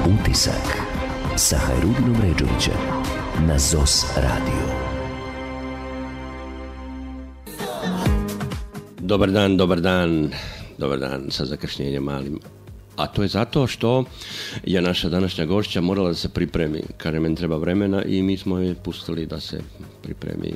Utisak sa Hajrudinom Ređovićem na ZOS Radio. Dobar dan sa zakašnjenjem malim. A to je zato što je naša današnja gošća morala da se pripremi. Kaže, meni treba vremena i mi smo je pustili da se pripremi.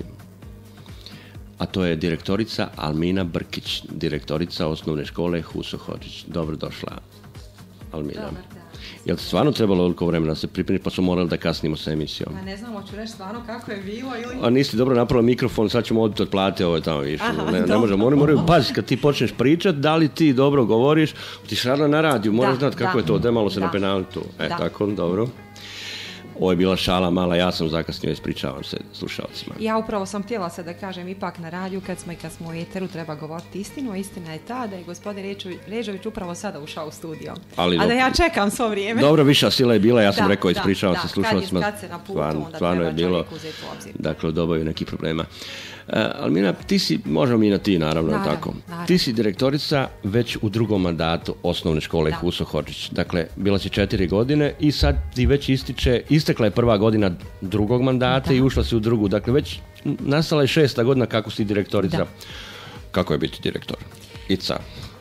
A to je direktorica Almina Brkić, direktorica osnovne škole Huso Hodžić. Dobrodošla, Almina. Dobar dan. Jel ti stvarno trebalo ovoliko vremena da se pripremi, pa smo morali da kasnimo sa emisijom? Pa ne znam, hoću reći stvarno kako je bilo ili... A nisi dobro napravila mikrofon, sad ćemo odbiti od plate, ovo je tamo više. Ne možemo, oni moraju paziti kad ti počneš pričat, da li ti dobro govoriš, ti si radila na radiju, moraš znati kako je to, da malo se napenali tu. Tako, dobro. Ovo je bila šala mala, ja sam zakasnio, ispričavam se slušalcima. Ja upravo sam htjela se da kažem, ipak na radiju kad smo u eteru treba govoriti istinu, a istina je ta da je gospodin Ređović upravo sada ušao u studio. A da ja čekam svo vrijeme. Dobro, viša sila je bila, ja sam rekao, ispričavam se slušalcima. Kad se na putu, onda treba čovjek uzeti u obzir. Dakle, dobaju nekih problema. Almina, ti si, možemo mi na ti naravno. Tako. Ti si direktorica već u drugom mandatu osnovne škole Huso Hodžić. Dakle, bila si 4 godine i sad ti već istekla je prva godina drugog mandata i ušla si u drugu. Dakle, već nastala je 6. godina kako si direktorica. Da. Kako je biti direktor? Ica.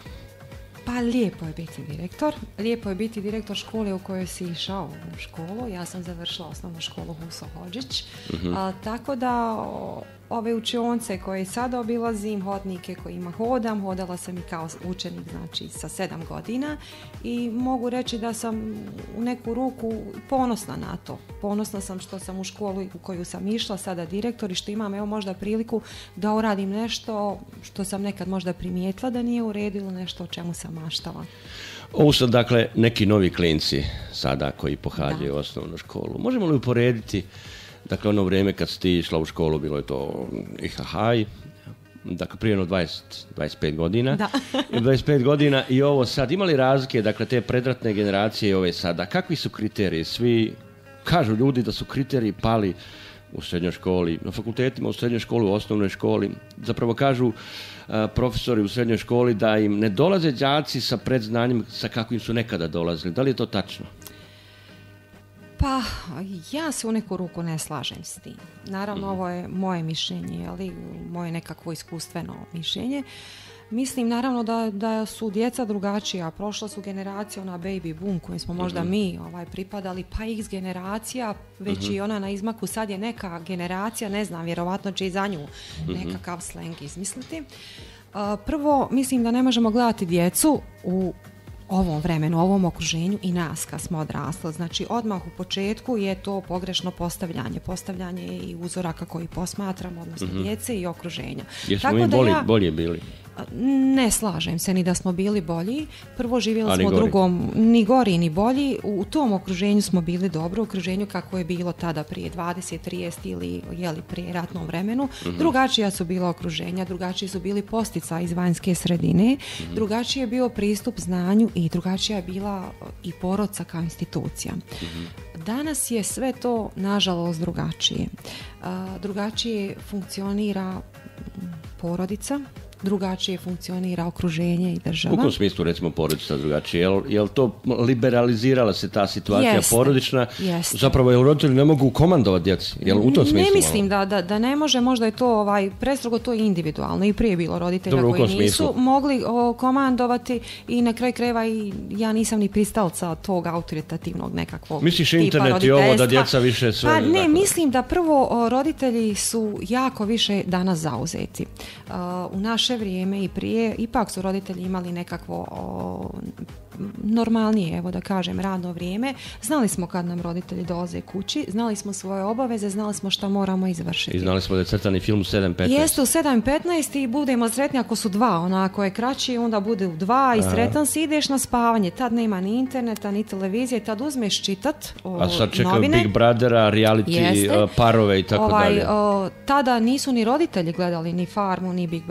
Pa lijepo je biti direktor. Lijepo je biti direktor škole u kojoj si išao u školu. Ja sam završila osnovnu školu Huso Hodžić. Tako da ove učionce koje sad obilazim, hodnike kojima hodala sam i kao učenik, znači sa 7 godina i mogu reći da sam u neku ruku ponosna na to. Ponosna sam što sam u školu u koju sam išla, sada direktor, i što imam evo možda priliku da uradim nešto što sam nekad možda primijetila da nije u redu ili nešto o čemu sam maštala. Ovo su dakle neki novi klinci sada koji pohađaju osnovnu školu. Možemo li uporediti, dakle ono vrijeme kad si ti išla u školu, bilo je to IHH, dakle prije 25 godina. Da. 25 godina i ovo sad. Ima li razlike, dakle te predratne generacije i ove sada? Kakvi su kriteriji? Svi kažu ljudi da su kriteriji pali u srednjoj školi, na fakultetima, u srednjoj školi, u osnovnoj školi. Zapravo kažu profesori u srednjoj školi da im ne dolaze đaci sa predznanjem sa kakvim su nekada dolazili. Da li je to tačno? Pa, ja se u neku ruku ne slažem s tim. Naravno, ovo je moje mišljenje, ali moje nekakvo iskustveno mišljenje. Mislim, naravno, da su djeca drugačija. Prošla su generacija, ona baby boom kojim smo možda mi pripadali, pa x generacija, već i ona na izmaku. Sad je neka generacija, ne znam, vjerovatno će i za nju nekakav slang izmisliti. Prvo, mislim da ne možemo gledati djecu u ovom vremenu, ovom okruženju i nas kad smo odrasli. Znači, odmah u početku je to pogrešno postavljanje i uzoraka koji posmatramo, odnosno djece i okruženja. Jesmo mi bolje bili? Ne slažem se ni da smo bili bolji. Prvo živjeli smo u drugom, ni gori ni bolji. U tom okruženju smo bili dobro, u okruženju kako je bilo tada prije 20, 30 ili prije ratnom vremenu. Drugačija su bila okruženja, drugačiji su bili posticaji iz vanjske sredine, drugačiji je bio pristup znanju i drugačija je bila i porodica kao institucija. Danas je sve to, nažalost, drugačije. Drugačije funkcionira porodica, drugačije funkcionira okruženje i država. U kom smislu, recimo, porodica drugačije? Jel to liberalizirala se ta situacija porodična? Jeste. Zapravo, jel roditelji ne mogu komandovati djeci? Jel u tom smislu? Ne mislim da ne može, možda je to prestrogo, to je individualno. I prije bilo roditelja koji nisu mogli komandovati i na kraju krajeva i ja nisam ni pristalca tog autoritativnog nekakvog tipa roditeljstva. Misliš internet i ovo da djeca više sve... Pa ne, mislim da prvo roditelji su jako više danas zauzeti. U naše vrijeme i prije, ipak su roditelji imali nekakvo normalnije, evo da kažem, radno vrijeme. Znali smo kad nam roditelji dolaze kući, znali smo svoje obaveze, znali smo šta moramo izvršiti. I znali smo da je crtani film u 7.15. Jeste u 7.15 i budemo sretni ako su 2, ako je kraći onda bude u 2 i sretan si, ideš na spavanje. Tad nema ni interneta, ni televizije, tad uzmeš čitat novine. A sad čekaju Big Brothera, reality, parove i tako dalje. Tada nisu ni roditelji gledali ni Farmu, ni Big Brother, danas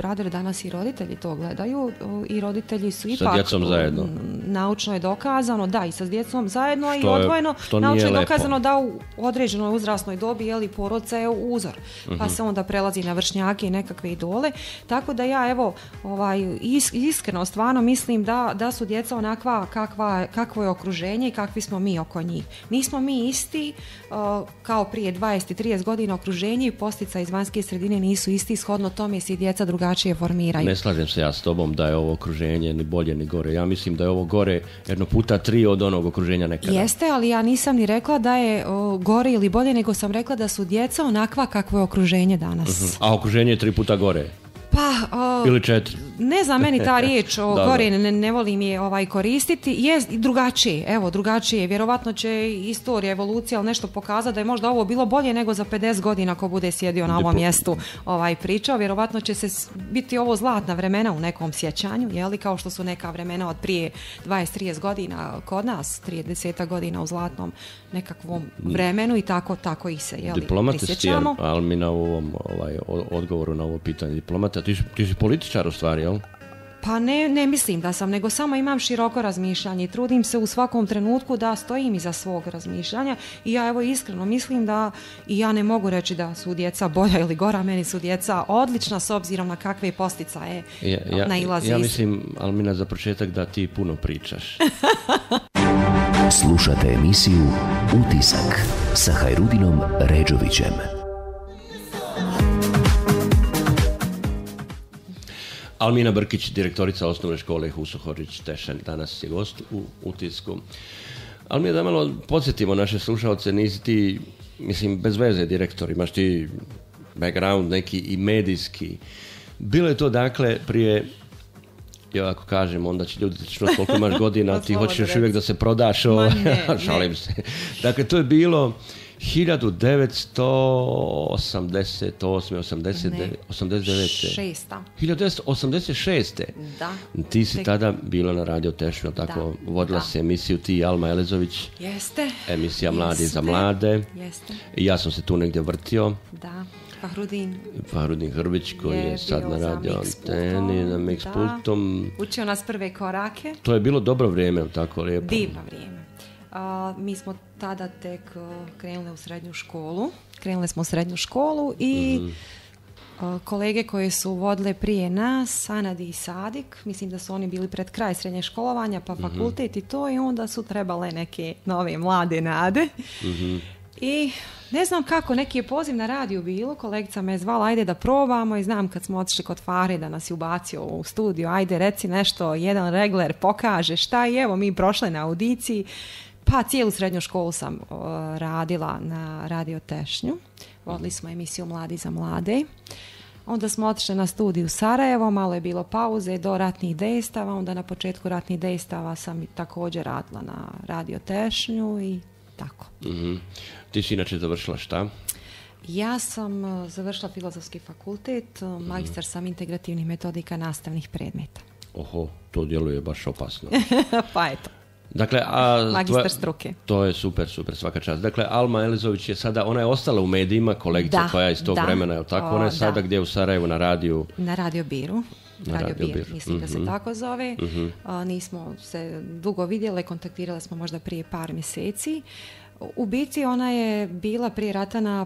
danas i roditelji to gledaju i roditelji su ipak... Sa djecom zajedno. Naučno je dokazano, da, i sa djecom zajedno i je, odvojeno. Naučno je dokazano lepo. da u određenoj uzrasnoj dobi porodca je uzor. Pa se onda prelazi na vršnjake i nekakve idole. Tako da ja iskreno stvarno mislim da su djeca onakva kakvo je okruženje i kakvi smo mi oko njih. Nismo mi isti kao prije 20-30 godina okruženje i postica iz vanjske sredine nisu isti, shodno tome se i djeca drugačije formiraju. Ne slažem se ja s tobom da je ovo okruženje ni bolje ni gore. Ja mislim da je ovo gore 1x3 od onog okruženja nekada. Jeste, ali ja nisam ni rekla da je gore ili bolje, nego sam rekla da su djeca onakva kakvo je okruženje danas. A okruženje je 3 puta gore? Pa, ili 4? Ne znam, meni ta riječ gore ne volim je koristiti. Je drugačije. Vjerovatno će istorija, evolucija ili nešto pokazati da je možda ovo bilo bolje nego za 50 godina ko bude sjedio na ovom mjestu pričao. Vjerovatno će se biti ovo zlatna vremena u nekom sjećanju, kao što su neka vremena od prije 20-30 godina kod nas, 30 godina u zlatnom nekakvom vremenu i tako ih se prisjećamo. Ali mi na ovom odgovoru na ovo pitanje diplomata, ti si političar u stvari, jel? Pa ne mislim da sam, nego samo imam široko razmišljanje i trudim se u svakom trenutku da stojim iza svog razmišljanja i ja iskreno mislim da i ja ne mogu reći da su djeca bolja ili gora, meni su djeca odlična s obzirom na kakve posticaje nailazi. Ja mislim, Almina, za početak da ti puno pričaš. Slušate emisiju Utisak sa Hajrudinom Ređovićem. Almina Brkić, direktorica osnovne škole Huso Hodžić Tešen, danas je gost u Utisku. Almina, da malo podsjetimo naše slušalce, nisi ti, mislim, bez veze direktor, imaš ti background neki i medijski. Bilo je to, dakle, prije, ja ako kažem, onda će ljudi čuti koliko imaš godina, ti hoćeš još uvijek da se prodaš, šalim se. Dakle, to je bilo 1986. Da. Ti si tada bila na Radio Tešnju, tako, vodila se emisiju ti i Alma Elezović. Jeste. Emisija Mladi za mlade. Jeste. I ja sam se tu negdje vrtio. Da. Fahrudin Hrvić koji je sad na radio anteni, na Mix-pultom. Učio nas prve korake. To je bilo dobro vrijeme, tako lijepo. Divno vrijeme. Mi smo tada tek krenuli u srednju školu. Krenuli smo u srednju školu i kolege koje su vodile prije nas, Sanadi i Sadik, mislim da su oni bili pred kraj srednje školovanja, pa fakultet i to, i onda su trebale neke nove mlade nade. I ne znam kako, neki je poziv na radiju bilo, kolegica me je zvala, ajde da probamo, i znam kad smo otišli kod Fahre da nas je ubacio u studiju, ajde reci nešto, jedan regler pokaže šta, i evo mi prošle na audiciji. Pa cijelu srednju školu sam radila na Radio Tešnju. Vodili smo emisiju Mladi za mlade. Onda smo otišli na studiju u Sarajevo, malo je bilo pauze do ratnih dejstava. Onda na početku ratnih dejstava sam također radila na Radio Tešnju i tako. Ti si inače završila šta? Ja sam završila Filozofski fakultet, magistar sam integrativnih metodika nastavnih predmeta. Oho, to djeluje baš opasno. Pa eto. Dakle, magistar struke. To je super, super, svaka čast. Dakle, Alma Elezović je sada, ona je ostala u medijima, kolegica koja je iz tog vremena, je li tako? Ona je sada gdje u Sarajevu na radiju? Na Radio Biru. Radio Bir, mislim da se tako zove. Nismo se dugo vidjeli, kontaktirali smo možda prije par mjeseci. U biti ona je bila prije rata na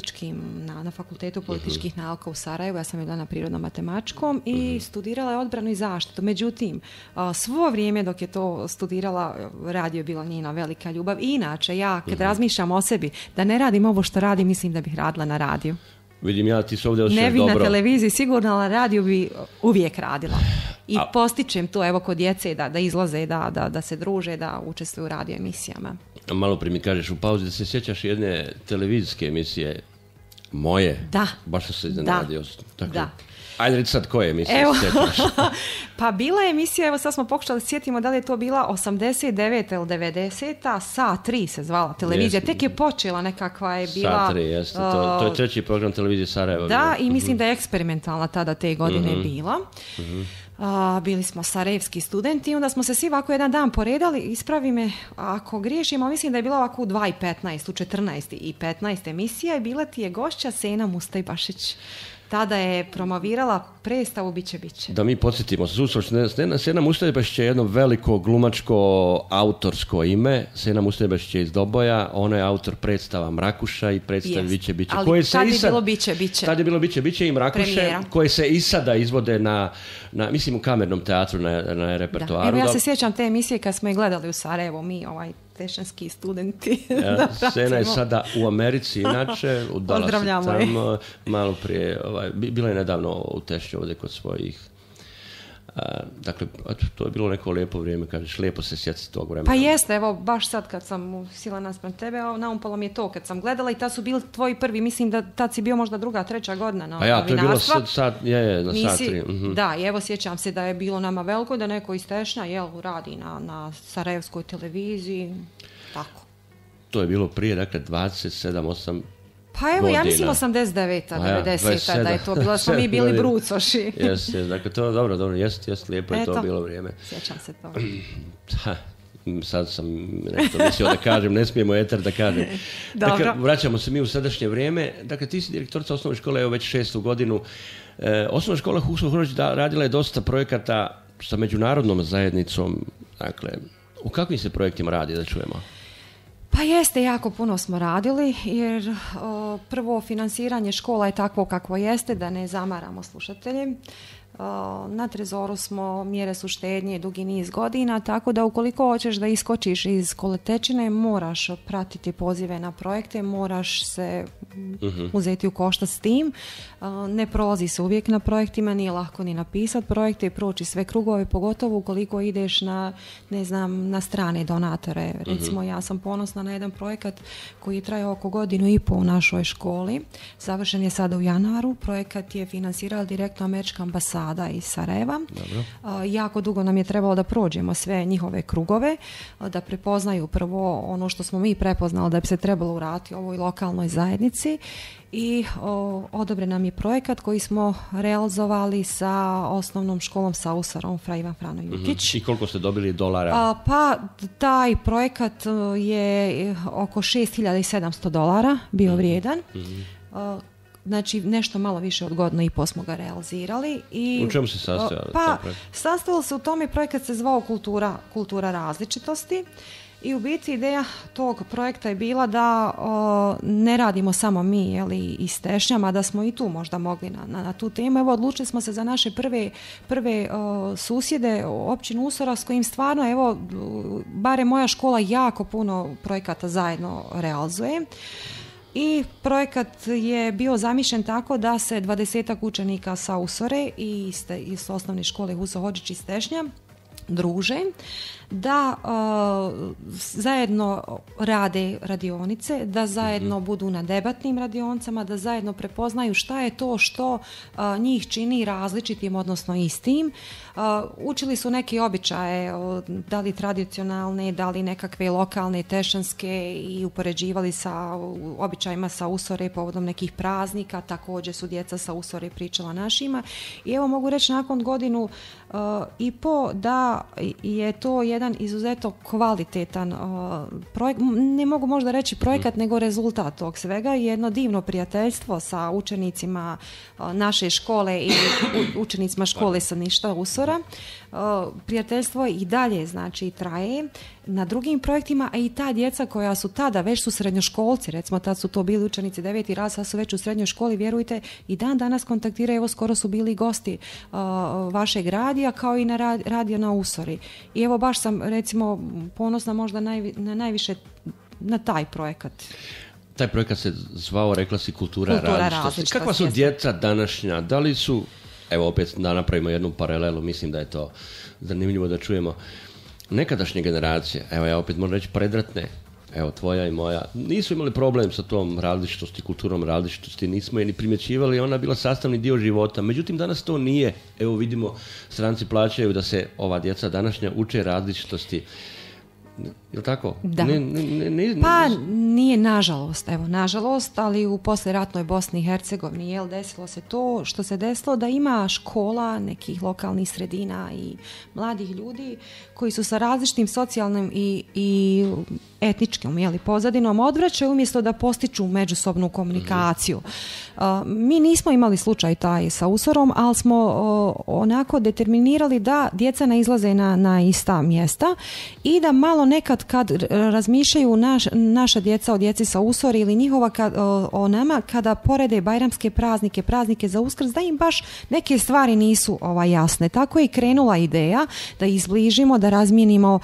fakultetu političkih nauka u Sarajevu, ja sam bila na prirodno-matematičkom i studirala je odbranu i zaštitu. Međutim, svo vrijeme dok je to studirala, radio je bila njena velika ljubav. I inače, ja kad razmišljam o sebi da ne radim ovo što radim, mislim da bih radila na radiju. Vidim ja, ti se ovdje osjećaš dobro. Ne bi na televiziji, sigurno, na radiju bi uvijek radila. I postičem to, evo, kod djece da izlaze, da se druže, da učestvuju u radio emisijama. Malo prije mi kažeš u pauzi da se sjećaš jedne televizijske emisije moje. Da. Baš se iznenadio. Da. Ajde, reći sad koje emisije se sjećaš. Pa bila je emisija, evo sad smo pokušali sjetimo da li je to bila 89. ili 90. Sat 3 se zvala televizija. Tek je počela nekakva je bila... Sat 3, jeste. To je treći program televizije Sarajeva. Da, i mislim da je eksperimentalna tada te godine bila. Bili smo sarajevski studenti i onda smo se svi ovako jedan dan poredali, ispravi me ako griješimo, mislim da je bila ovako u 2.15, u 14 i 15 emisija i bila ti je gošća Sena Mustajbašić. tada je promovirala predstavu Biće. Da mi podsjetimo, Sena Mustarebašić je jedno veliko glumačko autorsko ime. Sena Mustarebašić je iz Doboja, ona je autor predstava Mrakuša i predstavi Biće. Ali tad je bilo Biće. Tad je bilo Biće i Mrakuše, premijera, koje se i sada izvode na mislim, u Kamernom teatru na repertoaru. Evo, ja se sjećam te emisije kad smo je gledali u Sarajevu, mi tešanski studenti. Sena je sada u Americi, inače, udala se tamo, malo prije, bila je nedavno u Tešnju ovdje kod svojih. Dakle, to je bilo neko lijepo vrijeme, kažeš, lijepo se sjetiti tog vremena. Pa jeste, evo, baš sad kad sam sila naspram tebe, naumpalo mi je to kad sam gledala i tad su bili tvoji prvi, mislim da tad si bio možda 2., 3. godina na novinarstva. To je bilo na sat 3. Da, i evo sjećam se da je bilo nama veliko da neko iz Tešnja, radi na Sarajevskoj televiziji, tako. To je bilo prije, dakle, 27-8 pa evo, godina. Ja mislim 89. 90. da je to bilo, smo mi bili brucoši. Jeste, dakle, to dobro, jest, lijepo je to bilo vrijeme. Sjećam se to. Sad sam nešto mislio da kažem, ne smijemo eter da kažem. Dakle, vraćamo se mi u sadašnje vrijeme. Dakle, ti si direktorica osnovne škole, evo već 6. godinu. Osnovna škola Huso Hrodić radila je dosta projekata sa međunarodnom zajednicom. Dakle, u kakvim se projektima radi, da čujemo? Pa jeste, jako puno smo radili, jer prvo finansiranje škola je takvo kakvo jeste, da ne zamaramo slušatelje. Na Trezoru smo, mjere su štednje dugi niz godina, tako da ukoliko hoćeš da iskočiš iz koletečine, moraš pratiti pozive na projekte, moraš se uzeti u koštac s tim. Ne prolazi se uvijek na projektima, nije lako ni napisati projekte i proći sve krugove, pogotovo ukoliko ideš na strane donatore. Recimo, ja sam ponosna na jedan projekat koji je trajao oko 1,5 godine u našoj školi. Završen je sada u januaru. Projekat je finansirala direktno američka ambasada iz Sarajeva. Jako dugo nam je trebalo da prođemo sve njihove krugove, da prepoznaju prvo ono što smo mi prepoznali da bi se trebalo uraditi ovoj lokalnoj zajednici i odobren nam je projekat koji smo realizovali sa osnovnom školom sa Usarom Fra Ivan Frano Jukić. I koliko ste dobili dolara? Pa taj projekat je oko $6.700 bio vrijedan. Znači, nešto malo više od 1,5 godine smo ga realizirali. U čemu se sastojao? Pa, sastojalo se u tome, projekat se zvao Kultura različitosti. I u biti ideja tog projekta je bila da ne radimo samo mi iz Tešnjama, da smo i tu možda mogli na tu temu. Evo, odlučili smo se za naše prve susjede, općinu Usora, s kojim stvarno, evo, barem moja škola jako puno projekata zajedno realizuje. I projekat je bio zamišljen tako da se 20 učenika sa Usore i iz osnovne škole Huso Hodžić iz Tešnja druže, da zajedno rade radionice, da zajedno budu na debatnim radionicama, da zajedno prepoznaju šta je to što njih čini različitim, odnosno istim. Učili su neke običaje, da li tradicionalne, da li nekakve lokalne, tešanske, i upoređivali sa običajima sa Usore povodom nekih praznika. Također su djeca sa Usore pričala našima. I evo, mogu reći nakon 1,5 godinu da je to jedan izuzetno kvalitetan projekt, ne mogu možda reći projekat, nego rezultat tog svega, i jedno divno prijateljstvo sa učenicima naše škole i učenicima škole sa Ništa Usora. Prijateljstvo i dalje, znači, traje na drugim projektima, a i ta djeca koja su tada, već su srednjoškolci, recimo tad su to bili učenici 9. razred, sad su već u srednjoj školi, vjerujte, i dan danas kontaktiraju, evo skoro su bili gosti vašeg radija, kao i na radio na Usori. I evo, baš sam, recimo, ponosna možda najviše na taj projekat. Taj projekat se zvao, rekla si, Kultura različitosti. Kakva su djeca današnja? Da li su, evo opet da napravimo jednu paralelu, mislim da je to zanimljivo da čujemo, nekadašnje generacije, evo ja opet moram reći predratne, evo tvoja i moja, nisu imali problem sa tom različitosti, kulturom različitosti, nismo je ni primjećivali, ona je bila sastavni dio života. Međutim, danas to nije. Evo vidimo, stranci plaćaju da se ova djeca današnja uče različitosti. Je li tako? Da. Pa nije nažalost, ali u poslijeratnoj Bosni i Hercegovini desilo se to što se desilo, da ima škola nekih lokalnih sredina i mladih ljudi koji su sa različitim socijalnim i etničkim pozadinom odvraćaju umjesto da postiču međusobnu komunikaciju. Mi nismo imali slučaj taj sa USOR-om, ali smo onako determinirali da djeca ne izlaze na ista mjesta i da malo nekad kad razmišljaju naša djeca o djeci sa USOR ili njihova o nama, kada porede bajramske praznike za Uskrs, da im baš neke stvari nisu jasne. Tako je i krenula ideja da izbližimo, da razmijenimo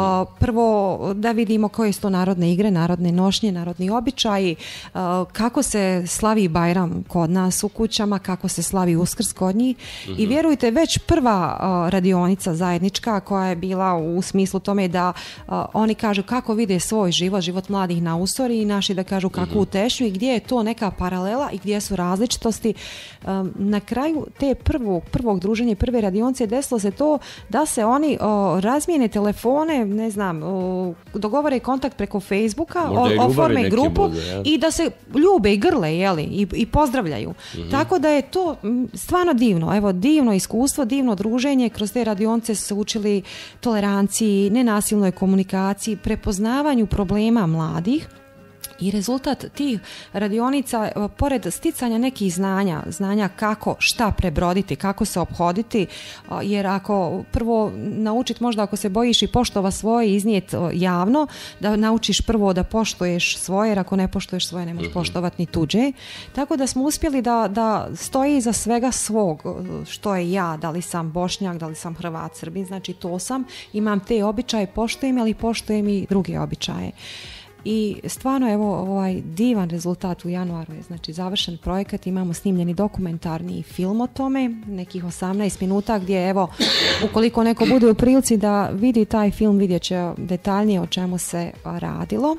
prvo da vidimo koje su to narodne igre, narodne nošnje, narodni običaji, kako se slavi Bajram kod nas u kućama, kako se slavi Uskrs kod njih. I vjerujte, već prva radionica zajednička koja je bila u smislu tome da oni kažu kako vide svoj život mladih na USOR-i i naši da kažu kako u Tešnju i gdje je to neka paralela i gdje su različitosti. Na kraju te prvog druženja, prve radionice desilo se to da se oni razmijene telefone, ne znam, dogovore kontakt preko Facebooka, oforme grupu i da se ljube i grle, i pozdravljaju. Tako da je to stvarno divno. Evo, divno iskustvo, divno druženje. Kroz te radionice su se učili toleranciji, nenasilnoj komunikaciji, prepoznavanju problema mladih. I rezultat tih radionica, pored sticanja nekih znanja kako, šta prebroditi, kako se ophoditi, jer ako prvo naučiti, možda ako se bojiš i poštova svoje iznijeti javno, da naučiš prvo da poštuješ svoje, jer ako ne poštuješ svoje ne možeš poštovati ni tuđe. Tako da smo uspjeli da stoji iza svega svog, što je ja, da li sam Bošnjak, da li sam Hrvat, Srbin, znači to sam, imam te običaje, poštujem, ali poštujem i druge običaje. I stvarno, evo, divan rezultat u januaru je, znači, završen projekat, imamo snimljeni dokumentarni film o tome, nekih 18 minuta gdje, evo, ukoliko neko bude u prilici da vidi taj film, vidjet će detaljnije o čemu se radilo.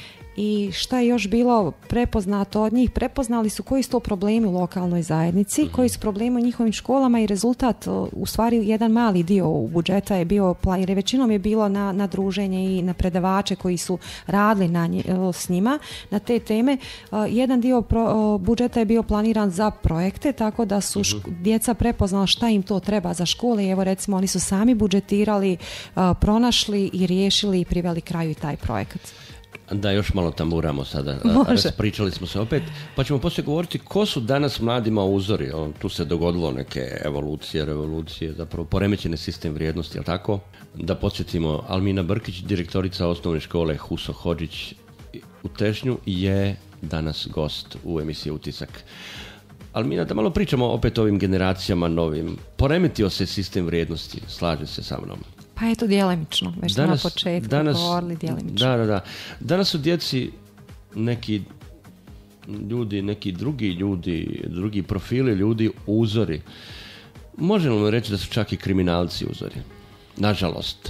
I šta je još bilo prepoznato od njih? Prepoznali su koji su to problemi u lokalnoj zajednici, koji su problemi u njihovim školama i rezultat, u stvari jedan mali dio budžeta je bio, jer većinom je bilo na druženje i na predavače koji su radili s njima na te teme. Jedan dio budžeta je bio planiran za projekte, tako da su djeca prepoznala šta im to treba za škole i evo recimo oni su sami budžetirali, pronašli i riješili i priveli kraju i taj projekat. Da, još malo tamburamo sada. Pričali smo se opet, pa ćemo poslije govoriti ko su danas mladima uzori. Tu se dogodilo neke revolucije, zapravo poremećene sistem vrijednosti, jel tako? Da podsjetimo, Almina Brkić, direktorica osnovne škole Huso Hodžić u Tešnju, je danas gost u emisiji Utisak. Almina, da malo pričamo opet o ovim generacijama novim. Poremetio se sistem vrijednosti, slaže se sa mnom. Pa eto, djelimično, već smo na početku govorili djelimično. Da. Danas su djeci neki ljudi, neki drugi ljudi, drugi profili ljudi uzori. Možemo reći da su čak i kriminalci uzori. Nažalost.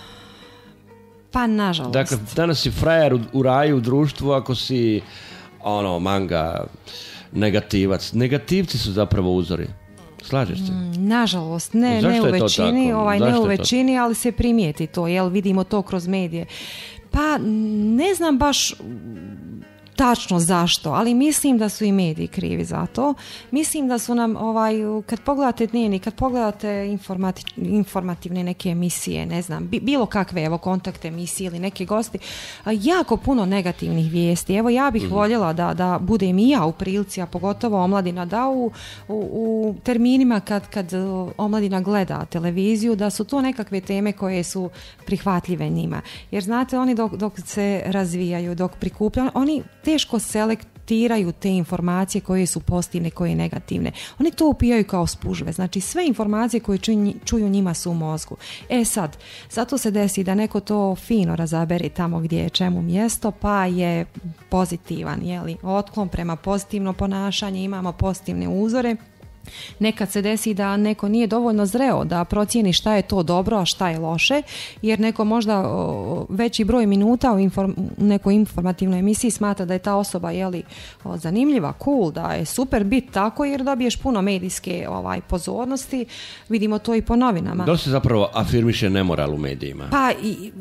Pa nažalost. Dakle, danas si frajer u raju, u društvu, ako si manga, negativac. Negativci su zapravo uzori. Slažeš se? Nažalost, ne u većini, ne u većini, ali se primijeti to, vidimo to kroz medije. Pa ne znam baš tačno zašto, ali mislim da su i mediji krivi za to. Mislim da su nam, kad pogledate dnevnik, kad pogledate informativne neke emisije, ne znam, bilo kakve, kontakt emisije ili neke gosti, jako puno negativnih vijesti. Evo, ja bih voljela da budem i ja u prilici, a pogotovo omladina, da u terminima kad omladina gleda televiziju, da su to nekakve teme koje su prihvatljive njima. Jer znate, oni dok se razvijaju, dok prikupljaju, oni teško selektiraju te informacije koje su pozitivne, koje negativne. Oni to upijaju kao spužve. Znači, sve informacije koje čuju njima su u mozgu. Sad, zato se desi da neko to fino razabere tamo gdje je čemu mjesto, pa je pozitivan, otklon prema pozitivno ponašanje, imamo pozitivne uzore. Nekad se desi da neko nije dovoljno zreo da procijeni šta je to dobro, a šta je loše, jer neko možda veći broj minuta u nekoj informativnoj emisiji smatra da je ta osoba zanimljiva, cool, da je super bit tako, jer dobiješ puno medijske pozornosti. Vidimo to i po novinama. Da li se zapravo afirmiše nemoral u medijima? Pa,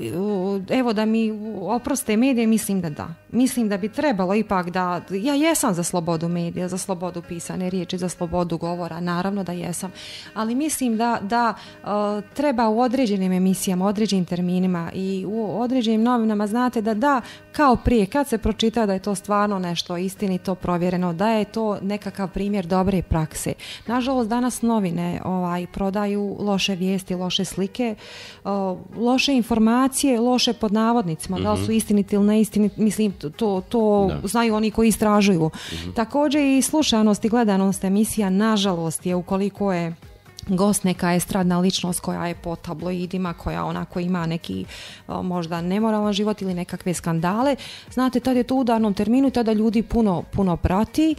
evo da mi oproste medije, mislim da da. Mislim da bi trebalo ipak da... Ja jesam za slobodu medija, za slobodu pisane riječi, za slobodu govora, naravno da jesam. Ali mislim da treba u određenim emisijama, određenim terminima i u određenim novinama, znate da kao prije, kad se pročita da je to stvarno nešto istinito, provjereno, da je to nekakav primjer dobre prakse. Nažalost, danas novine prodaju loše vijesti, loše slike, loše informacije, loše pod navodnicima, da li su istiniti ili neistiniti, mislim, to znaju oni koji istražuju. Također i slušanost i gledanost emisija, nažalost, je ukoliko je gost neka estradna ličnost koja je po tabloidima, koja onako ima neki možda nemoralan život ili nekakve skandale. Znate, tad je to u udarnom terminu, tada ljudi puno prati,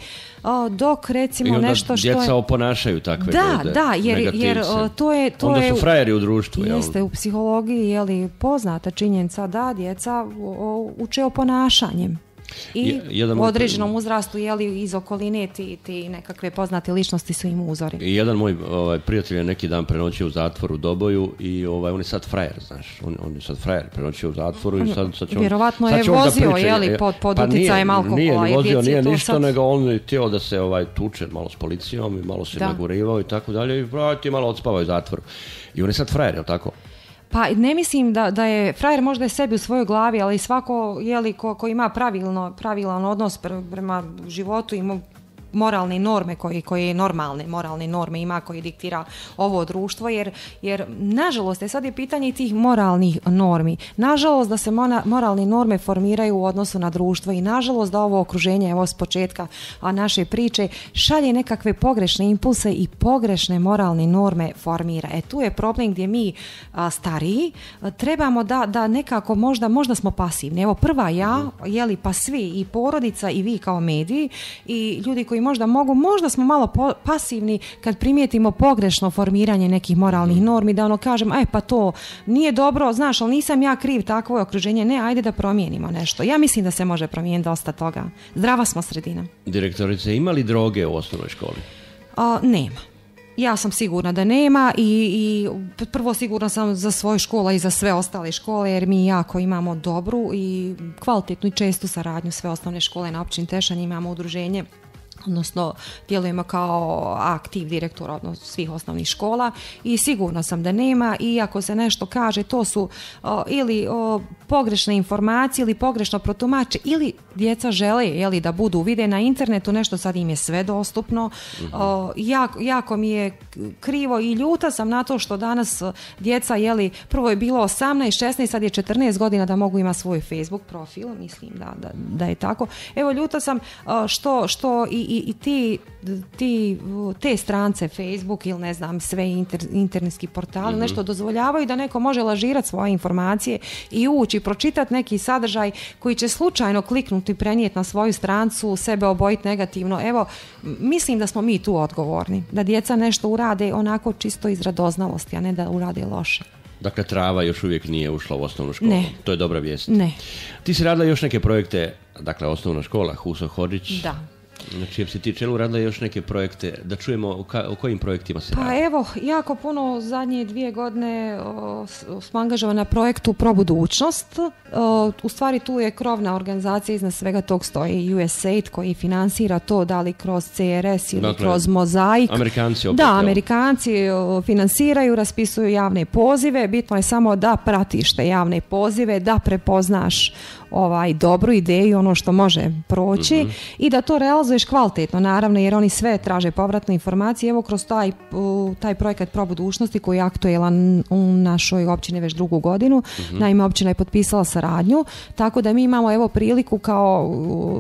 dok recimo nešto što je... djeca oponašaju takve ljude. Da, jer to je... Onda su frajeri u društvu. Jeste, u psihologiji poznata činjenica da djeca uče oponašanjem. I u određenom uzrastu iz okoline ti nekakve poznate ličnosti su im uzori. I jedan moj prijatelj je neki dan prenoćio u zatvoru u Doboju i on je sad frajer, znaš. On je sad frajer, prenoćio u zatvoru i sad će on... Vjerovatno je vozio, pod uticajem alkohola. Nije vozio, nije ništa, nego on je htio da se tuče malo s policijom i malo se nagurivao i tako dalje i je malo odspavao u zatvoru. I on je sad frajer, je li tako? Pa ne mislim da je frajer možda je sebi u svojoj glavi, ali svako ko ima pravilan odnos prema životu i moralne norme koje normalne moralne norme ima, koji diktira ovo društvo, jer nažalost, sad je pitanje i tih moralnih normi. Nažalost da se moralne norme formiraju u odnosu na društvo i nažalost da ovo okruženje, evo s početka naše priče, šalje nekakve pogrešne impulse i pogrešne moralne norme formira. Tu je problem gdje mi stariji trebamo da nekako možda smo pasivni. Evo prva ja, pa svi i porodica i vi kao mediji i ljudi koji možda smo malo pasivni kad primijetimo pogrešno formiranje nekih moralnih normi, da kažem, pa to nije dobro, znaš, ali nisam ja kriv, takvo je okruženje, ne, ajde da promijenimo nešto. Ja mislim da se može promijeniti dosta toga. Zdrava smo sredina. Direktorice, ima li droge u osnovnoj školi? Nema. Ja sam sigurna da nema i prvo sigurna sam za svoju školu i za sve ostale škole, jer mi jako imamo dobru i kvalitetnu i čestu saradnju sve osnovne škole na općini Tešanj, imamo udruženje, odnosno djelujemo kao aktiv direktor svih osnovnih škola i sigurno sam da nema, i ako se nešto kaže, to su ili pogrešne informacije ili pogrešno protumače, ili djeca žele da budu vide na internetu nešto, sad im je sve dostupno. Jako mi je krivo i ljuta sam na to što danas djeca, prvo je bilo 18, 16, sad je 14 godina da mogu imati svoj Facebook profil, mislim da je tako. Evo, ljuta sam što i te strance Facebook ili ne znam, sve internetski portali nešto dozvoljavaju da neko može lažirati svoje informacije i ući, pročitati neki sadržaj koji će slučajno kliknuti, prenijeti na svoju strancu, sebe obojiti negativno. Evo, mislim da smo mi tu odgovorni, da djeca nešto urade onako čisto iz radoznalosti, a ne da urade loše. Dakle, trava još uvijek nije ušla u osnovnu školu. Ne. To je dobra vijest. Ne. Ti si radila još neke projekte, dakle, osnovna škola, Huso Hodžić. Da. Znači, si ti čelu radila još neke projekte, da čujemo o kojim projektima se radi? Pa evo, jako puno zadnje 2 godine smo angažovani na projektu Pro budućnost. U stvari tu je krovna organizacija, iznad svega tog stoji USAID koji finansira to, da li kroz CRS ili kroz Mozaik. Amerikanci opet. Da, Amerikanci finansiraju, raspisuju javne pozive. Bitno je samo da pratiš te javne pozive, da prepoznaš dobru ideju, ono što može proći i da to realizuješ kvalitetno, naravno, jer oni sve traže povratne informacije. Evo, kroz taj projekat Pro budućnosti koji je aktuelan u našoj općini već 2. godinu, naime, općina je potpisala saradnju, tako da mi imamo evo priliku kao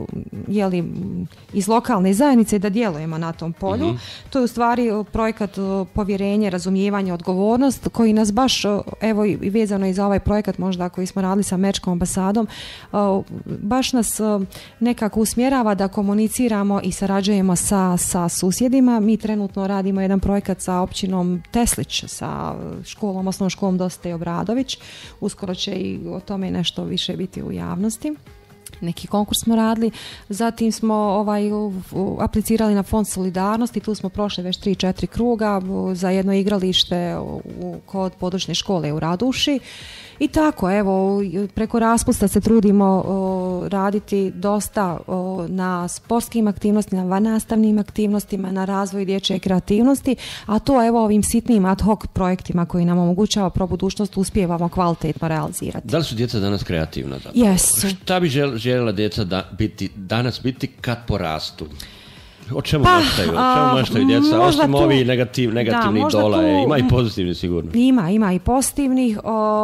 iz lokalne zajednice da djelujemo na tom polju. To je u stvari projekat povjerenje, razumijevanje, odgovornost, koji nas baš, evo i vezano i za ovaj projekat možda koji smo radili sa Američkom ambasadom, baš nas nekako usmjerava da komuniciramo razvijamo i sarađujemo sa susjedima. Mi trenutno radimo jedan projekat sa općinom Teslić, sa školom, osnovnom školom Dositej Obradović. Uskoro će i o tome nešto više biti u javnosti. Neki konkurs smo radili, zatim smo aplicirali na Fond solidarnosti, tu smo prošli već 3-4 kruga za jedno igralište kod područne škole u Raduši. I tako, evo, preko raspusta se trudimo raditi dosta na sportskim aktivnostima, na vannastavnim aktivnostima, na razvoju dječje kreativnosti, a to evo ovim sitnim ad hoc projektima koji nam omogućava pro budućnost uspijevamo kvalitetno realizirati. Da li su djeca danas kreativna? Jesu. Šta bi željela djeca danas biti kad porastu? O čemu maštaju djeca? Osim ovi negativni dola, ima i pozitivni sigurno. Ima i pozitivnih,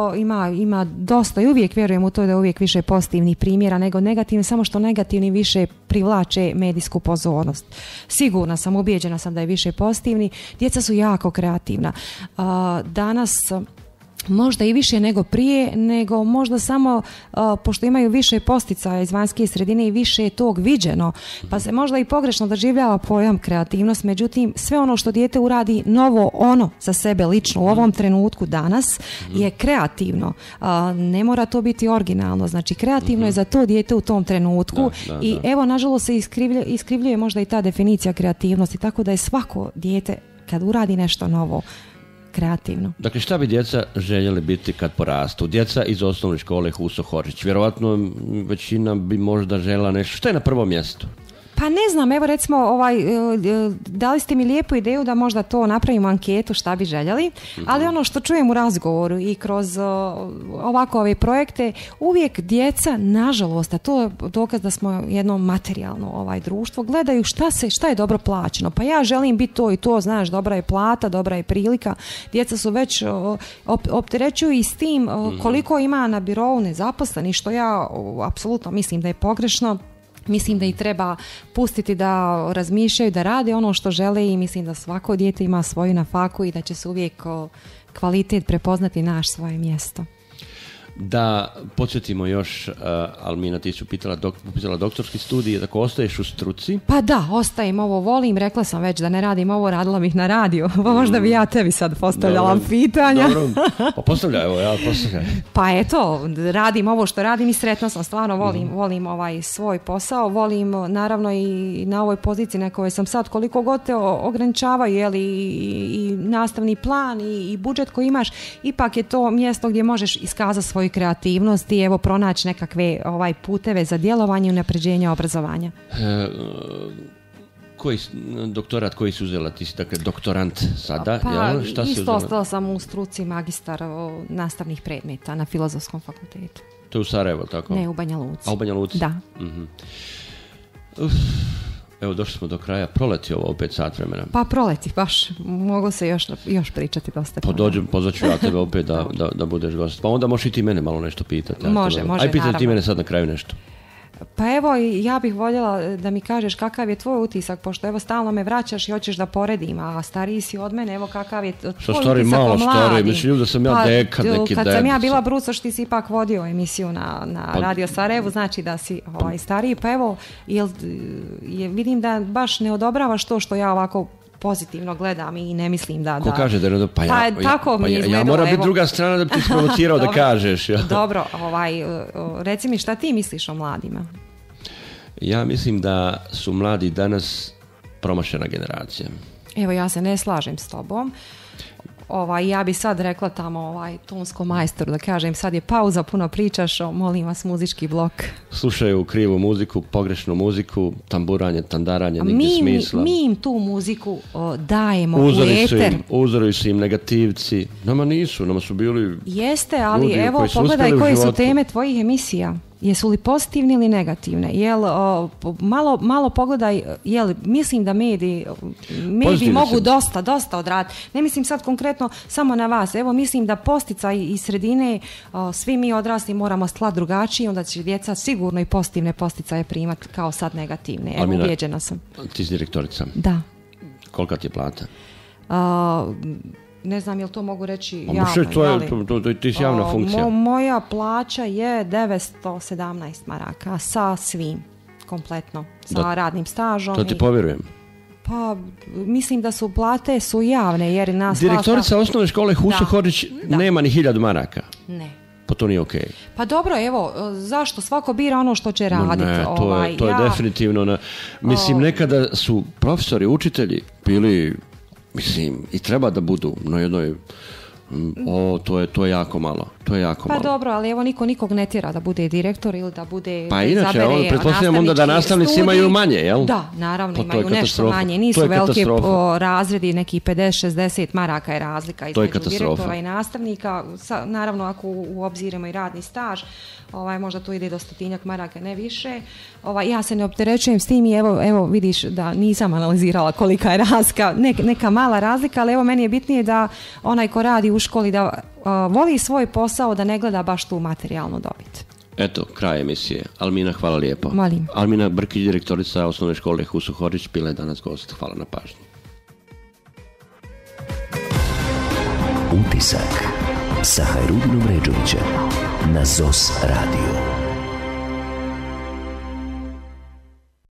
ima dosta i uvijek vjerujem u to da je uvijek više pozitivnih primjera nego negativni, samo što negativni više privlače medijsku pozornost. Sigurna sam, ubijeđena sam da je više pozitivni. Djeca su jako kreativna. Danas možda i više nego prije, nego možda samo pošto imaju više posticaja iz vanjske sredine i više je tog viđeno, pa se možda i pogrešno doživljava pojam kreativnost, međutim sve ono što dijete uradi novo ono za sebe lično u ovom trenutku danas je kreativno. Ne mora to biti originalno, znači kreativno je za to dijete u tom trenutku i evo nažalost se iskrivljuje možda i ta definicija kreativnosti, tako da je svako dijete kad uradi nešto novo kreativno. Dakle, šta bi djeca željeli biti kad porastu? Djeca iz osnovne škole Huso Horić. Vjerovatno većina bi možda željela nešto. Šta je na prvom mjestu? Pa ne znam, evo recimo dali ste mi lijepu ideju da možda to napravimo anketu šta bi željeli, ali ono što čujem u razgovoru i kroz ovako ove projekte, uvijek djeca, nažalost, a to je dokaz da smo jedno materijalno društvo, gledaju šta je dobro plaćeno. Pa ja želim biti to i to, znaš, dobra je plata, dobra je prilika. Djeca su već opterećuju i s tim koliko ima na birou nezaposleni, što ja apsolutno mislim da je pogrešno. Mislim da ih treba pustiti da razmišljaju, da rade ono što žele i mislim da svako dijete ima svoju nafaku i da će se uvijek kvalitet prepoznati naš svoje mjesto. Da podsjetimo još, Almina, ti su pitala doktorski studij, ako ostaješ u struci? Pa da, ostajem, ovo volim, rekla sam već da ne radim ovo, radila bih na radiju, pa možda bi ja tebi sad postavljala pitanja. Dobro, pa postavljaj, evo ja postavljaj. Pa eto, radim ovo što radim i sretno sam, stvarno volim svoj posao, volim naravno i na ovoj poziciji na kojoj sam sad, koliko god te ograničavaju, i nastavni plan i budžet koji imaš, ipak je to mjesto gdje možeš iskazati svoju kreativnost i evo pronaći nekakve puteve za djelovanje i unapređenje obrazovanja. Doktorat koji si uzela? Ti si dakle doktorant sada, pa, jel? Šta si uzela? Ostala sam u struci magistar nastavnih predmeta na Filozofskom fakultetu. To je u Sarajevo, tako? Ne, u Banja Luci. A u Banja Luci? Da. Evo, došli smo do kraja. Proleti ovo opet sat vremena. Pa proleti, baš. Mogu se još pričati dosta. Pozvaću ja tebe opet da budeš gost. Pa onda možeš i ti mene malo nešto pitati. Može, aj pitati ti mene sad na kraju nešto. Pa evo, ja bih voljela da mi kažeš kakav je tvoj utisak, pošto evo stalno me vraćaš i hoćeš da poredim, a stariji si od mene, evo kakav je tvoj utisak o mladim. Stari, mislim da sam ja dekad, neki kad sam ja bila brucoš, ti si ipak vodio emisiju na Radio Sarajevu, znači da si stariji, pa evo, vidim da baš ne odobravaš to što ja ovako pozitivno gledam i ne mislim da... Ko kaže da ne... ja moram biti druga strana da bi ti sprovocirao da kažeš. Ja. Dobro, reci mi šta ti misliš o mladima? Ja mislim da su mladi danas promašena generacija. Evo, ja se ne slažem s tobom. Ja bi sad rekla tamo tonskom majstoru da kažem, sad je pauza, puno pričaš, molim vas muzički blok. Slušaju krivu muziku, pogrešnu muziku, tamburanje, tandaranje, nigdje smisla. Mi im tu muziku dajemo u eter. Uzori su im negativci. Nama su bili... Jeste, ali evo pogledaj koje su teme tvojih emisija. Jesu li pozitivne ili negativne? Malo pogledaj, mislim da mediji mogu dosta odraditi. Ne mislim sad konkretno samo na vas. Evo, mislim da posticaj iz sredine, svi mi odrasli moramo slati drugačije, onda će djeca sigurno i pozitivne posticaje primati kao sad negativne. Evo, ubijeđena sam. Ti si direktorica? Da. Kolika ti je plata? Ne znam, jel to mogu reći javno? Ti si javna funkcija. Moja plaća je 917 maraka sa svim. kompletno, sa radnim stažom. To ti povjerujem. Pa, mislim da su plate su javne, jer nas... Direktorica osnovne škole Huso Horić nema ni 1000 maraka. Ne. Pa to nije okej. Pa dobro, evo, zašto? Svako bira ono što će raditi. Ne, to je definitivno... Mislim, nekada su profesori, učitelji bili, mislim, i treba da budu na jednoj... To je jako malo. Pa dobro, ali evo niko nikog ne tjera da bude direktor ili da bude... Pa inače, pretpostavljam onda da nastavnici imaju manje, jel? Da, naravno, imaju nešto manje. Nisu veliki razredi, neki 50-60 maraka je razlika između direktora i nastavnika. Naravno, ako u obzirimo i radni staž, možda tu ide do 100 maraka, ne više. Ja se ne opterećujem s tim i evo vidiš da nisam analizirala kolika je razlika, neka mala razlika, ali evo meni je bitnije da onaj ko radi u školi da voli svoj posao, da ne gleda baš tu materijalnu dobit. Eto, kraj emisije. Almina, hvala lijepo. Molim. Almina Brkić, direktorica osnovne škole Huso Horić, bila je danas gost. Hvala na pažnji. Utisak sa Hajrudinom Ređovićem na ZOS Radio.